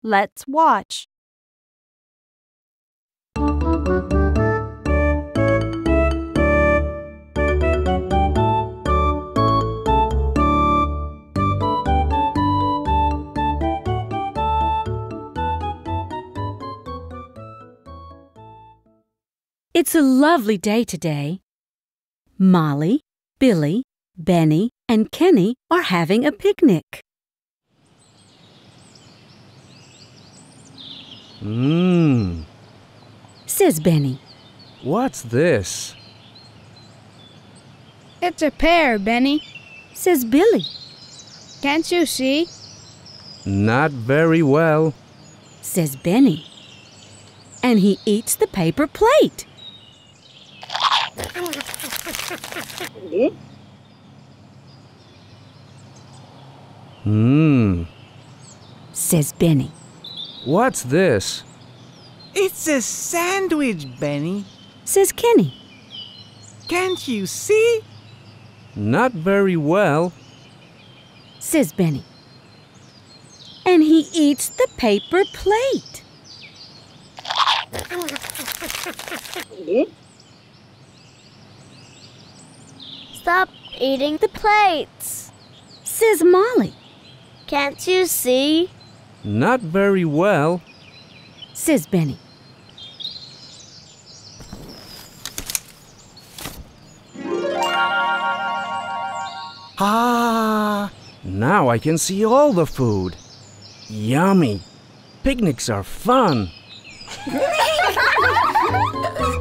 Let's watch. It's a lovely day today. Molly, Billy, Benny, and Kenny are having a picnic. Says Benny. What's this? It's a pear, Benny. Says Billy. Can't you see? Not very well. Says Benny. And he eats the paper plate. Says Benny. What's this? It's a sandwich, Benny. Says Kenny. Can't you see? Not very well. Says Benny. And he eats the paper plate. Stop eating the plates. Says Molly. Can't you see? Not very well. Says Benny. Now I can see all the food. Yummy. Picnics are fun.